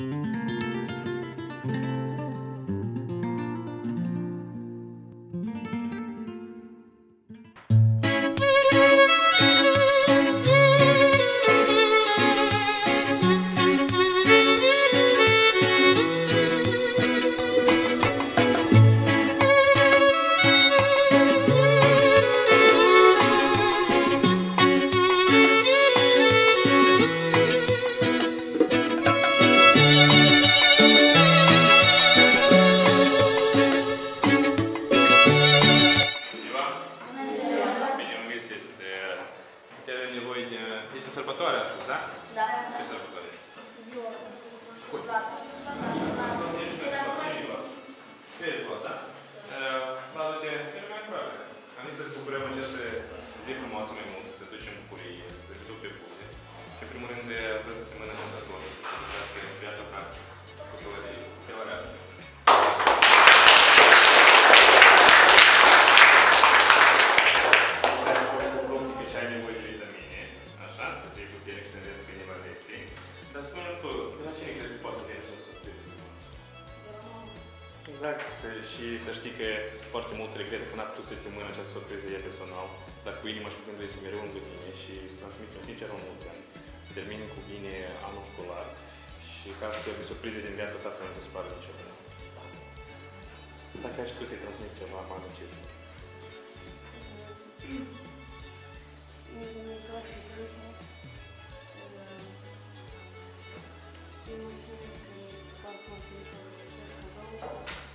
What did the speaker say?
Este o sărbătoare astăzi, da? Da. Ce sărbătoare este? Ziua. Cui? Ce e ziua, da? La ce e mai aproape. Am zis să ne bucurăm această zi frumoasă mai mult, să ducem bucurie, să ducem pe buze. Și în primul rând vreau să se mână această toată, să se ducească în viața practică, cu teorească. Exact, și să știi că foarte mult regret că n-a putut să-ți în mână această surpriză e personal, dar cu inima și gândul este mereu lângă tine și îți transmit un sincer o mulți ani. Să termini cu bine anul școlar și ca să te surprize din viața ta să nu te spară niciodată. Dacă ai și tu să-i transmit ceva, mai acest. Foarte mult